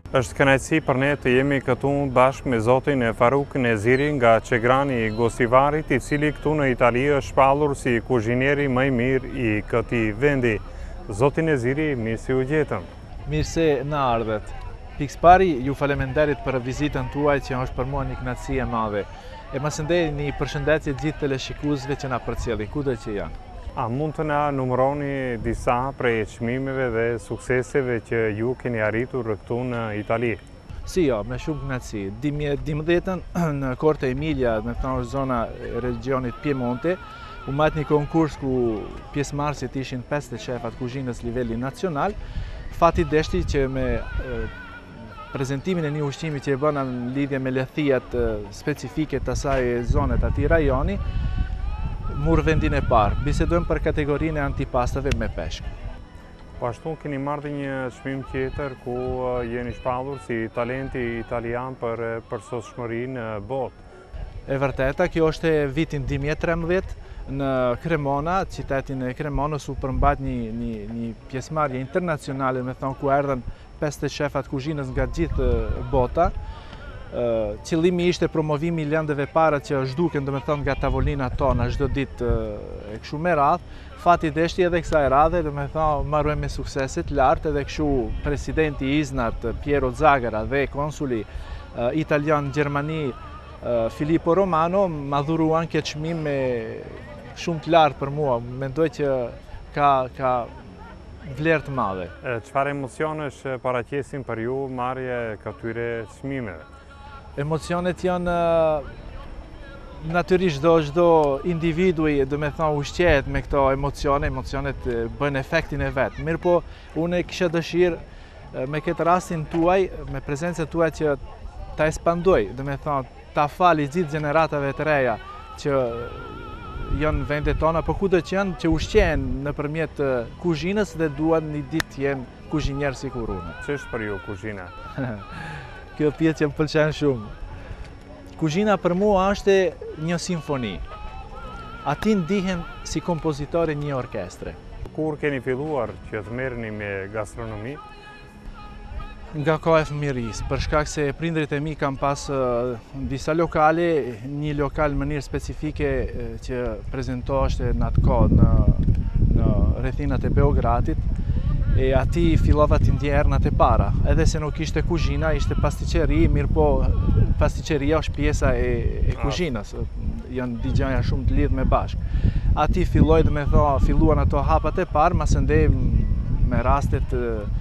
Është kënaqësi për ne të jemi këtu bashkë me zotin Faruk Neziri nga Çegrani i Gosivarit, i cili këtu në Itali është shpallur si kuzhineri më i mirë i këtij vendi. Zoti Neziri, mirë se u gjetëm. Mirë se na ardhet. Pikëpari, ju faleminderit për vizitën tuaj që është për mua një kënaqësi e madhe. E mësëndej një përshëndetje gjithë teleshikuesve që na përcjellin, kudo që janë. A mund të na numëroni disa prej çmimeve dhe sukseseve që ju keni arritur këtu në Itali? Si jo, me shumë kënaqësi. 2012 në Korte Emilia, me thënë zona e regionit Piemonte, u mat një konkurs ku pjesëmarrësit ishin 50 shefat kuzhinës livelli nacional. Fati deshti që me prezentimin e një ushqimi që e bëna në lidhje me lehtësijat specifike të asaj zone të atij rajoni, mur vendin e parë. Bisedojmë për kategorinë e antipastave me peshk. Po ashtu keni marrë një çmim tjetër ku jeni shpallur si talenti italian për përsosshmëri në botë. E vërteta, kjo është e vitin 2013 në Cremona, qytetin e Cremonës u përmbajt një pjesëmarrje internacionale, me thonë ku erdhën 50 shefat kuzhinës nga gjithë bota. Qëllimi ishte promovimi i lëndëve para që zhduken domethënë nga tavolina tona çdo ditë e kështu me radhë. Fati deshti edhe kësaj radhe, domethënë marruam me suksese të lartë, edhe kështu presidenti Iznat Piero Zagara dhe konsuli italian në Gjermani Filippo Romano ma dhuruan këtë çmim me shumë të lartë për mua. Mendoj që ka vlerë të madhe. Çfarë emocionesh paraqesin për ju marrje këtyre çmimeve? Emocionet janë natyrisht çdo individui, domethënë ushqehet me këto emocionet bën efektin e vet. Mirë po, unë kisha dëshirë me këtë rastin tuaj, me prezencën tuaj që ta ekspandoj, domethënë ta fali gjithë gjeneratave të reja që janë vendet tona, po kudo që janë, që ushqehen nëpërmjet kuzhinës dhe duan një ditë të jenë kuzhinjer si kur unë. Ç'është për ju kuzhina? Kjo pjesë që më pëlqen shumë. Kuzhina për mua është një simfoni. Ati ndihem si kompozitori një orkestre. Kur keni filluar që të merreni me gastronomi? Nga koha e fëmijërisë, për shkak se prindrit e mi kanë pas disa lokale, një lokal në mënyrë specifike që prezantohej në atë kohë në rrethinat e Beogradit, e ati fillova të ndjernat e para. Edhe se nuk ishte kuzhina, ishte pastiqeri, mirë po pasticqeria është pjesa e kuzhinës, janë dy gjëra shumë të lidhme bashkë. Ati filloi dhe me thonë, filluan ato hapat e parë, masandej me rastet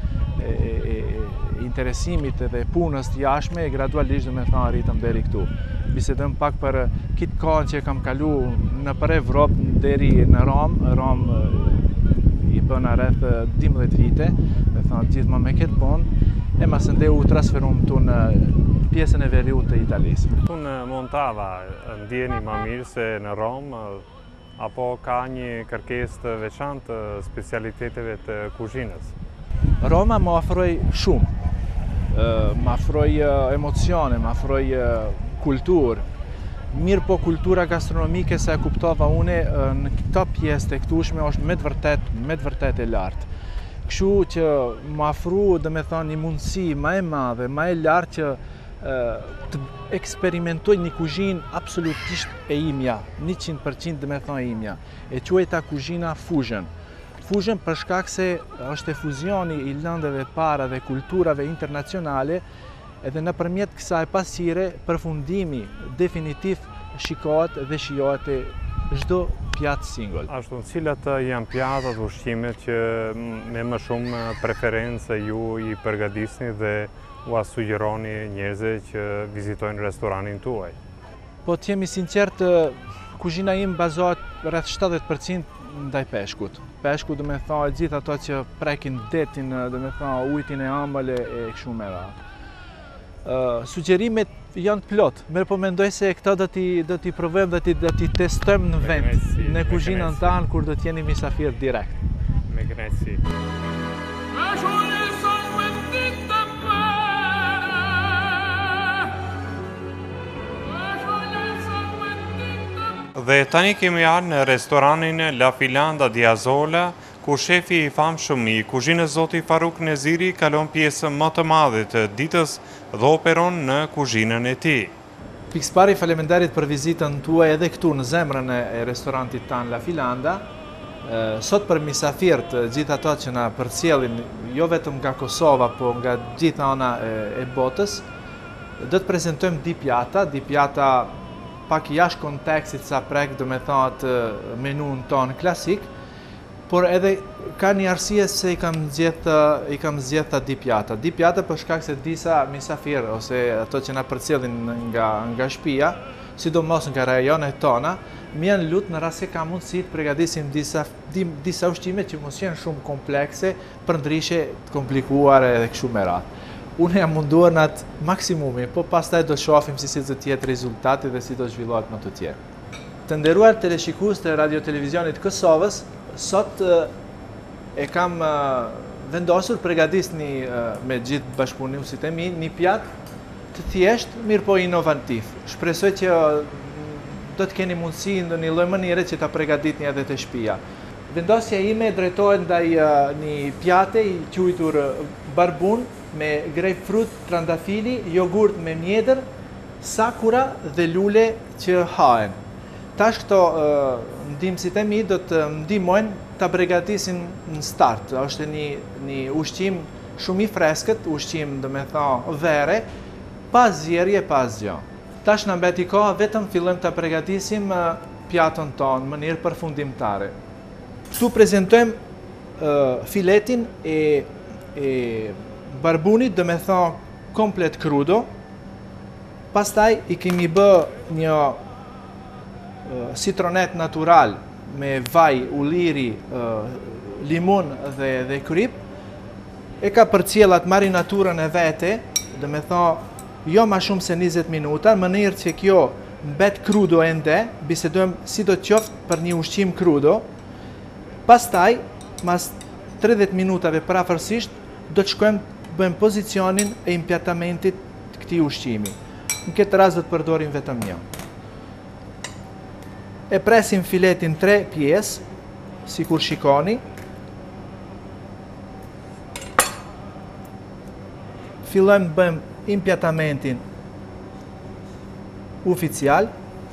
interesimit dhe punës të jashtme, gradualisht dhe me thonë arritëm deri këtu. Bisedojmë pak për kitë kohën që kam kalu në për Evropë deri në Romë i bëna rreth 12 vite, me thonë gjithmonë me këtë punë, e masandej u transferuam këtu në pjesën e veriut të Italisë. Këtu në Montava ndjeni më mirë se në Romë, apo ka një kërkesë të veçantë të specialiteteve të kuzhinës? Roma më ofroi shumë, më ofroi emocione, më ofroi kulturë. Mirë po kultura gastronomike se e kuptova une në këto pjesë të këtushme është me të vërtet e lartë. Kështu që më ofru domethënë një mundësi më e madhe, më e lartë që të eksperimentoj një kuzhinë absolutisht e imja, 100% domethënë e imja. E quajta kuzhina fusion. Fusion për shkak se është e fuzioni i lëndëve para dhe kulturave internacionale, edhe nëpërmjet kësaj pasqire përfundimi definitiv shikohet dhe shijohet e çdo pjatë singull. Ashtu, cilat janë pjatat ushqimet që me më shumë preferencë ju i përgatisni dhe u sugjeroni njerëzve që vizitojnë restoranin tuaj? Po të jemi sinqert, kuzhina im bazohet rreth 70% ndaj peshkut. Peshku do me thonë gjithë ato që prekin detin, do me thonë ujtin e ëmbël e kështu me radhë. Sugjerimet janë të plot, mirë po mendoj se këto do t'i provojmë dhe t'i testojmë në vend, në kuzhinën tanë kur do t'jeni misafir direkt. Me kënaqësi. Dhe tani kemi ardhur në restoranin La Filanda di Azola, ku shefi i famshëm i kuzhinës zoti Faruk Neziri kalon pjesën më të madhe të ditës dhe operon në kuzhinën e tij. Pikëpari faleminderit për vizitën tuaj edhe këtu në zemrën e restorantit tan La Filanda. Sot për misafirët, gjithë ato që na përcjellin jo vetëm nga Kosova, po nga gjithë ana e botës, do të prezantojmë di pjata pak jashtë kontekstit sa prek, do me thot menun ton klasik, por edhe ka një arsye se i kam zgjedhë di pjata. Di pjata për shkak se disa misafirë ose ato që na përcjellin nga shtëpia, sidomos nga rajonet tona, më janë lutë në rast se ka mundësi të përgatisim disa ushqime që mos janë shumë komplekse, për ndryshe të komplikuar edhe kështu me radhë. Unë jam munduar në atë maksimumi, po pastaj do shohim si do të jetë rezultati dhe si do zhvillohet më të tjerë. Të nderuar teleshikues të Radio Televizionit Kosovës, sot e kam vendosur përgatisni me gjithë bashkëpunuesit e mi një pjatë të thjeshtë, mirë po inovativ. Shpresoj që do të keni mundësi në një lloj mënyre që ta përgatitni edhe te shtëpia. Vendosja ime drejtohet ndaj një pjate i quajtur barbun me grapefruit, trandafili, jogurt me mjedër, sakura dhe lule që hahen. Tash këto ndihmësit e mi do të ndihmojnë ta përgatisin në start. Është një ushqim shumë i freskët, ushqim do me thonë vere, pa zjerje, pa asgjë. Tash na mbeti koha vetëm fillojmë ta përgatisim pjatën tonë në mënyrë përfundimtare. Këtu prezantojmë filetin e barbunit, do me thonë komplet crudo. Pastaj i kemi bë një citronet natural me vaj, ulliri, limun dhe kryp. E ka përcjellat marinaturën e vete, do me thonë jo ma shumë se 20 minuta, në mënyrë që kjo mbet crudo ende, bisedojmë si do të qoftë për një ushqim crudo. Pastaj, mas 30 minutave parafërsisht, do të shkojmë të bëjmë pozicionin e impjatamentit të këtij ushqimi. Në këtë rast do të përdorim vetëm një. E presim filetin 3 pjesë, sikur shikoni. Fillojmë të bëjmë impjatamentin oficial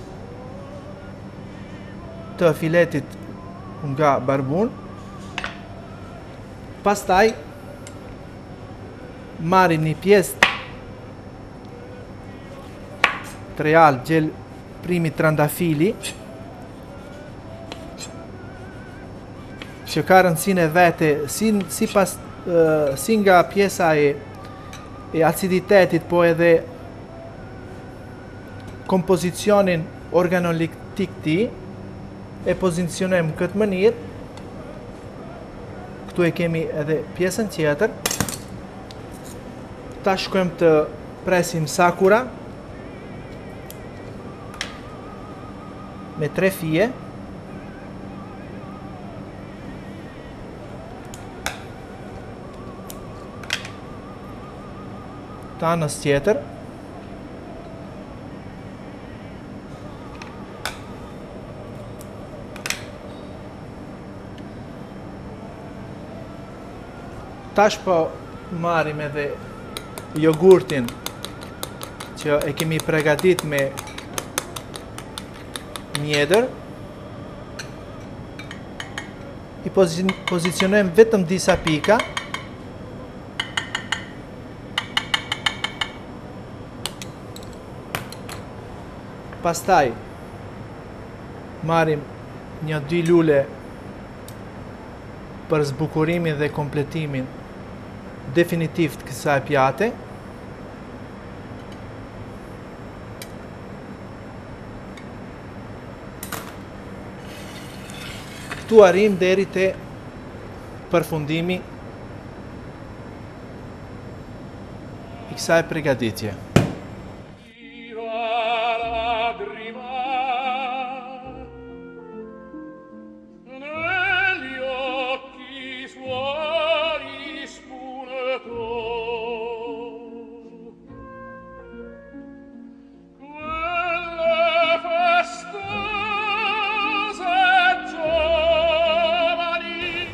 të filetit nga barbun. Pastaj marrim një pjesë treal gjel primi trandafili, që ka rëndësinë e vete si nga pjesa e aciditetit, po edhe kompozicionin organoleptik ti, e pozicionojmë këtë mënyrë. Këtu e kemi edhe pjesën tjetër. Ta shkojmë të presim sakura me 3 fije. Ta anës tjetër. Tash po marrim edhe jogurtin që e kemi përgatit me mjedër. I pozicionojmë vetëm disa pika. Pastaj marrim 1-2 lule për zbukurimin dhe kompletimin definitiv të kësaj pjate. Këtu arrim deri te përfundimi i kësaj përgatitje.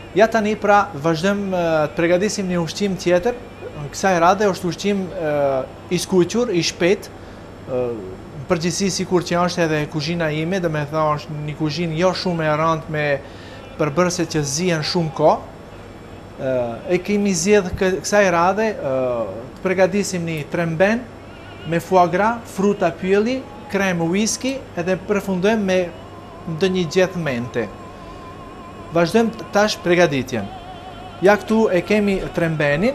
Ja tani pra vazhdojmë të përgatisim një ushqim tjetër. Në kësaj radhe është ushqim i skuqur, i shpejt, në përgjithësi sikur që është edhe kuzhina ime, dhe me thënë është një kuzhinë jo shumë e rëndë me përbërëse që zihen shumë kohë. E kemi zgjedhë kësaj radhe të përgatisim një tremben me foie gras, fruta pyelli, kremë whisky edhe përfundojmë me ndonjë gjethe mente. Vazhdojmë tash përgatitjen. Ja këtu e kemi trembenin.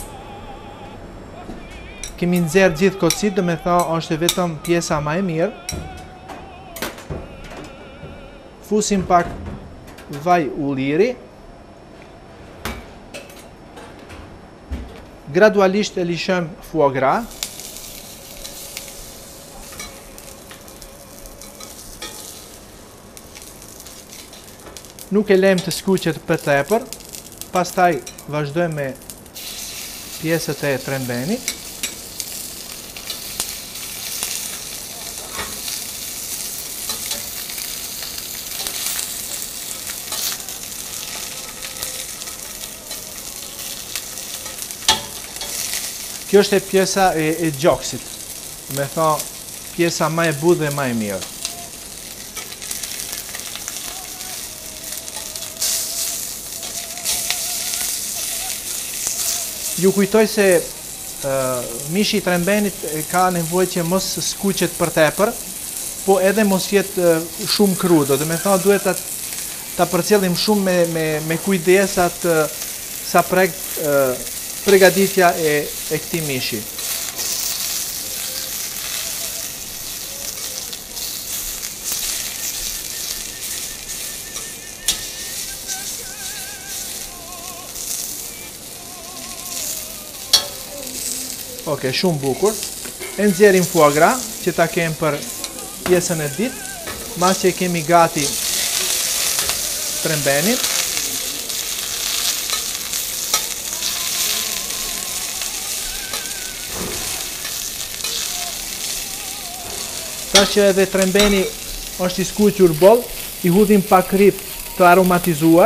Kemi nxerr gjithë kocit, do me thënë është vetëm pjesa më e mirë. Fusim pak vaj ulliri. Gradualisht e lishojmë foie gras. Nuk e lejmë të skuqet për tepër, pastaj vazhdojmë me pjesët e trembenit. Kjo është e pjesa e gjoksit, me thënë pjesa më e butë dhe më e mirë. Ju kujtoj se mishi i trembenit ka nevojë që mos skuqet për tepër, po edhe mos jetë shumë krudo. Do me thënë duhet ta përcjellim shumë me kujdesat sa prek përgatitja e këtij mishi. Ok, shumë bukur. E nxjerrim foie gras që ta kem për pjesën e ditë, mas që kemi gati trembenin. Tash që edhe trembeni është i skuqur boll, i hudhim pak krip të aromatizuar.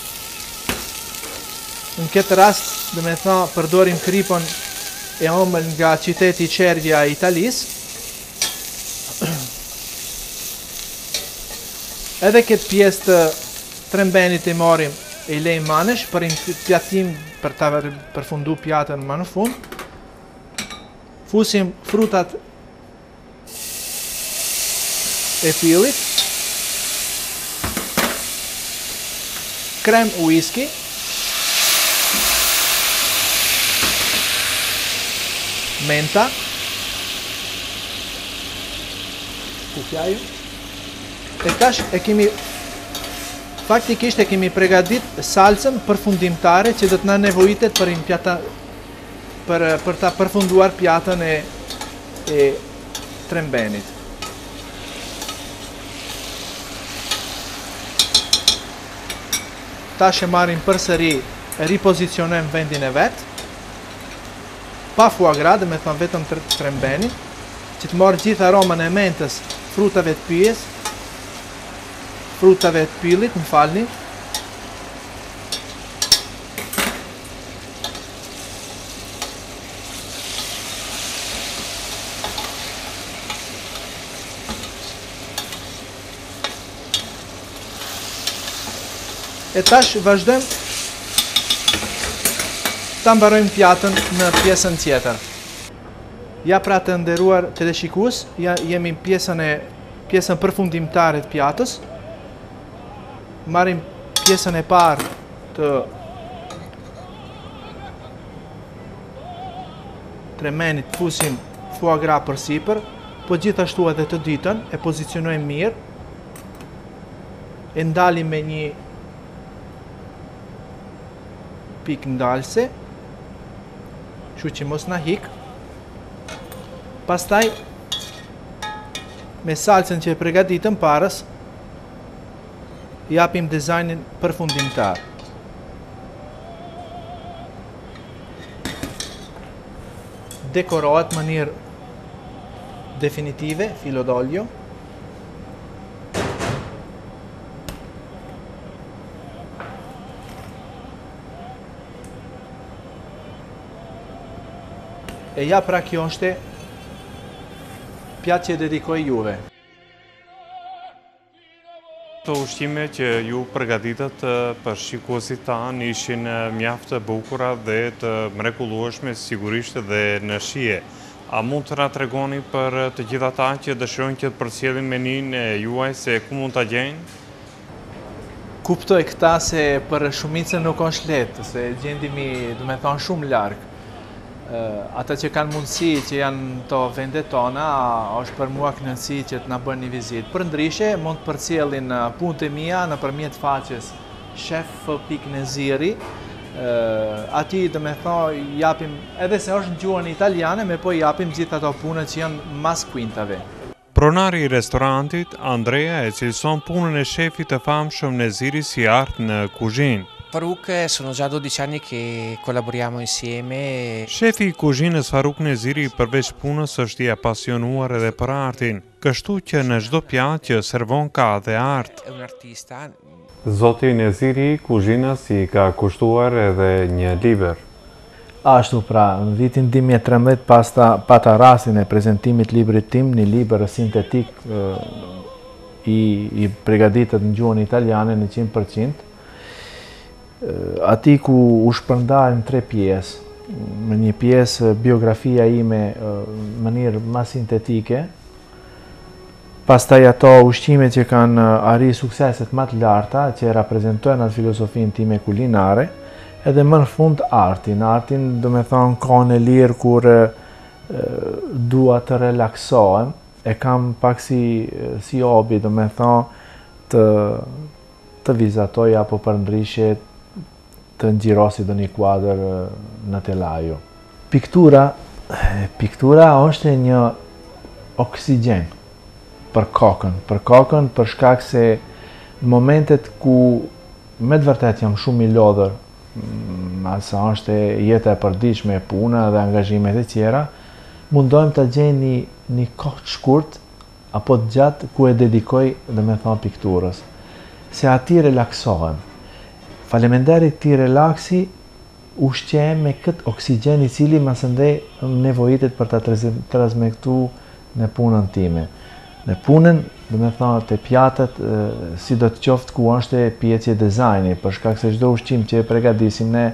Në këtë rast, do me thënë, përdorim kripën e omël nga qyteti Cervia e Italisë. Edhe këtë pjesë të trembenit e morim e lejmë manesh për pjatim, për ta përfundu pjatën më në fund. Fusim frutat e fillit, krem whisky, menta, kufjaju, e tash e kemi, faktikisht e kemi përgatit salsën përfundimtare që do të na nevojitet për ta përfunduar pjatën e trembenit. Tash e marrim përsëri, e ripozicionojmë vendin e vet, pa foie gras, dhe me thënë vetëm trembenin, që të marrë gjithë aromën e mentës, frutave të pyjes, frutave të pyllit, më falni. E tash vazhdojmë ta mbarojmë pjatën në pjesën tjetër. Ja pra të nderuar teleshikues, jemi pjesën përfundimtare të pjatës. Marrim pjesën e parë të tremenit, fusim foie gras përsipër, po gjithashtu edhe të ditën e pozicionojmë mirë, e ndalim me një pikë ndalse, kështu që mos na hik. Pastaj me salsën që e përgatitëm parës, japim dizajnin përfundimtar. Dekorohet në mënyrë definitive, filo d'olio. E ja pra kjo është pjatë që dedikoj juve. Të ushqime që ju përgatitët për shikuesit tanë ishin mjaft të bukura dhe të mrekullueshme sigurisht dhe në shije. A mund të na tregoni për të gjithë ata që dëshirojnë që të përcjellin menin e juaj se ku mund ta gjejnë? Kuptoj këta se për shumicën nuk është lehtë, se gjendimi, do me thonë, shumë larg. Ata që kanë mundësi që janë to vendet tona, është për mua kënaqësi që të na bëni një vizitë. Përndryshe, mund të përcjellin punët e mia nëpërmjet faqes chef.neziri. Ati do me thonë japim, edhe se është në gjuhën italiane, me po japim gjithë ato punët që janë mas quintave. Pronari i restorantit, Andrea, e cilëson punën e shefit të famshëm Neziri si art në kuzhinë. Faruk, sono già 12 anni che collaboriamo insieme. Shefi i kuzhinës Faruk Neziri përveç punës është i apasionuar edhe për artin, kështu që në çdo pjatë që servon ka dhe art. È un artista. Zoti Neziri kuzhinës i ka kushtuar edhe një libër. Ashtu pra, në vitin 2013 pata rastin e prezantimit librit tim, një libër sintetik i përgatitur në gjuhën italiane në 100%. Ati ku u shpërndaj në 3 pjesë. Në një pjesë biografia ime në mënyrë më sintetike, pastaj ato ushqime që kanë arri sukseset më të larta, që reprezentojnë atë filosofinë time kulinare, edhe më në fund artin. Artin, do me thonë, kohën e lirë kur dua të relaksohem, e kam pak si hobi, do me thonë, të vizatoj apo përndryshe të nxjirosi do një kuadër në telajo. Piktura është një oksigjen për kokën, për shkak se në momentet ku me të vërtet jam shumë i lodhër, asa është jeta e përditshme, puna dhe angazhimet e tjera, mundohem të gjej një kohë të shkurt apo të gjatë ku e dedikoj, dhe me thonë, pikturës. Se ati relaksohem. Faleminderit këtij relaksi ushqehem me këtë oksigjen i cili më së ndej nevojitet për ta transmetuar në punën time. Në punën, do me thonë, të pjatët, si do të qoftë ku është pjeci e dizajni, për shkak se çdo ushqim që e përgatisim ne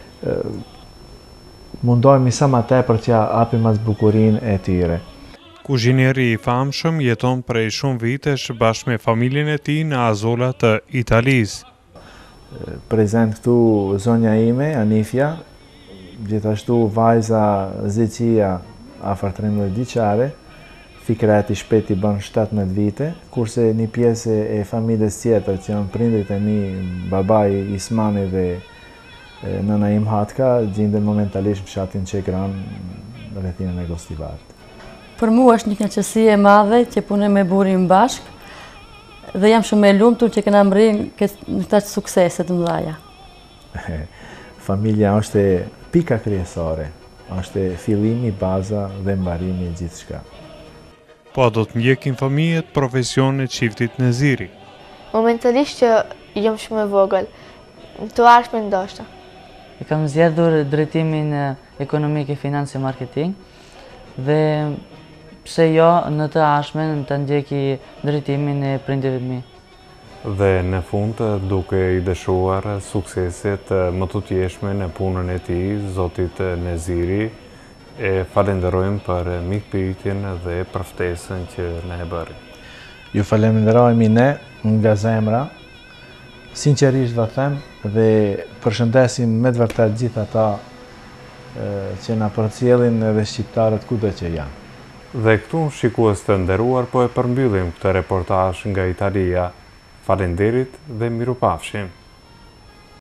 mundohemi sa më tepër që japim as bukurinë e tyre. Kuzhineri i famshëm jeton prej shumë vitesh bashkë me familjen e tij në Azolla të Italisë. Prezent këtu zonja ime, Anifja, gjithashtu vajza Zeqia, afër 13 vjeçare, Fikreti shpeti bën 17 vite, kurse një pjesë e familjes tjetër që janë prindrit e mi, babai Ismani dhe nëna im Hatka, gjenden momentalisht në fshatin Çegran, në rrethinën e Gostivart. Për mua është një kënaqësi e madhe që punoj me burin bashkë dhe jam shumë e lumtur që kena mërën këta suksese të mëdha. Familja është pika kryesore, është fillimi, baza dhe mbarimi e gjithçka. Po do të ndjekin fëmijët profesionin e çiftit Neziri. Momentalisht që jam shumë e vogël, të ardhmen ndoshta. E kam zgjedhur drejtimin ekonomik e financë e marketing dhe pse jo në të ardhmen të ndjeki drejtimin e prindërve të mi. Dhe në fund duke i dëshuar sukseset më të tjeshme në punën e tij, zotit Neziri, e falenderojmë për mikpritjen dhe për ftesën që na e bëri. Ju falenderojmë ne nga zemra, sinqerisht vë them, dhe përshëndesim me të vërtet gjithë ata që na përcjellin edhe shqiptarët kudo që janë. Dhe këtu, shikues të nderuar, po e përmbyllim këtë reportazh nga Italia. Faleminderit dhe mirupafshim.